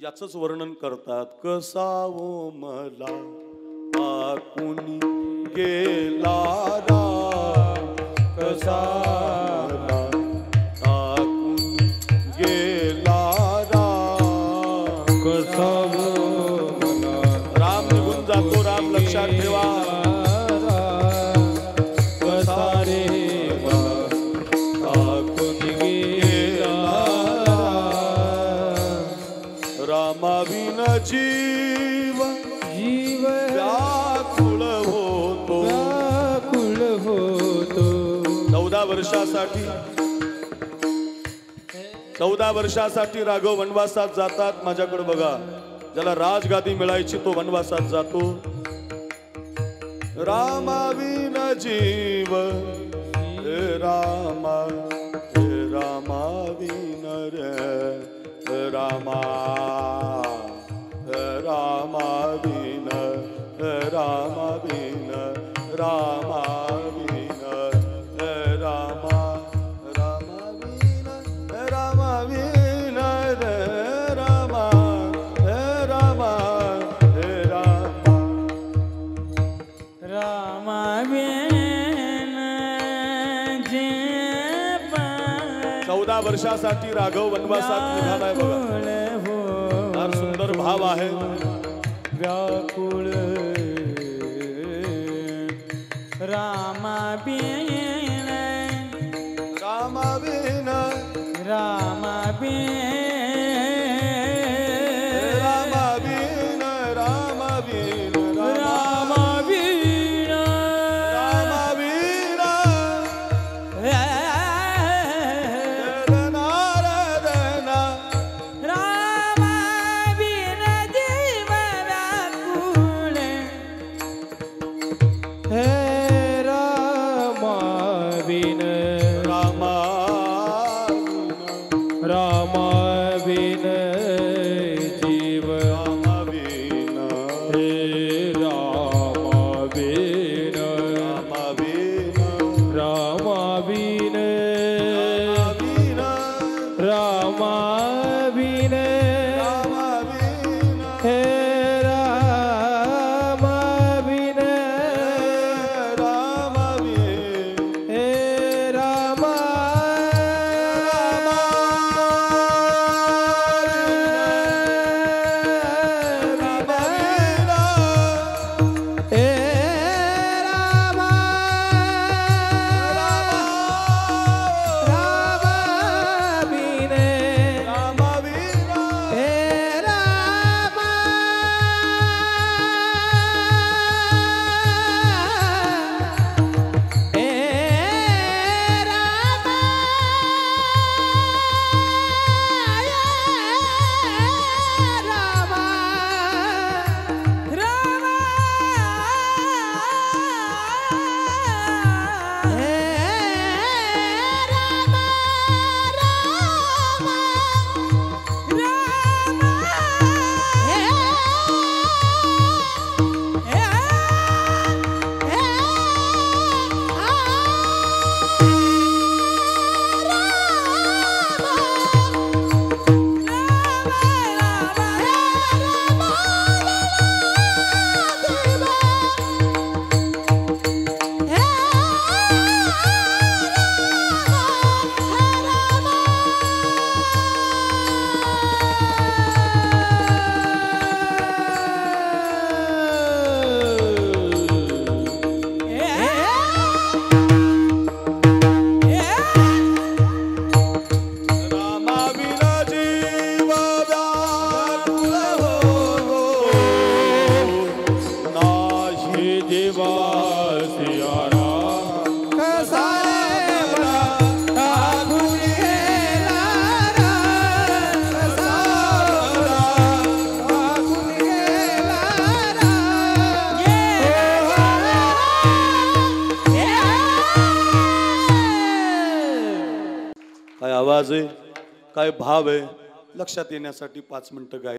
याचंच वर्णन करतात. कसा ओ मला टाकून गेला राम, कसा मला टाकून गेला राम, कसा मला राम निघून जातो, राम लक्षात ठेवा. कसा रे रामाविन जीव जीव व्याकुळ होतो, व्याकुळ होतो. 14 वर्षासाठी राघव वनवासात जातात. माझ्याकडे बघा, ज्याला राजगादी मिळायची तो वनवासात जातो. रामाविन जीव रामा, रामाविन रे रामा, रामाविन, रामाविन, रामाविन, रामा, रामाविन, रामाविन रे रामा, रामा, रामा, रामाविन 14 वर्षासाठी राघव वनवासात निघालाय बघा. फार सुंदर भाव आहे. व्याकुळ रामाविन, रामाविन, रामाविन, रामाविन, रामाविन, रामाविन, रामाविन, नारायणा, रामाविन जीव व्याकुळ, हे रामाविन, रामाविन जीव, रामाविन, हे रामाविन, रामाविन, रामाविन, रामाविन, रामाविन, रामाविन, हे रामाविन, रामाविन, हे रामा, काय आवाज आहे, काय भाव आहे, लक्षात येण्यासाठी 5 मिनिटं गाय.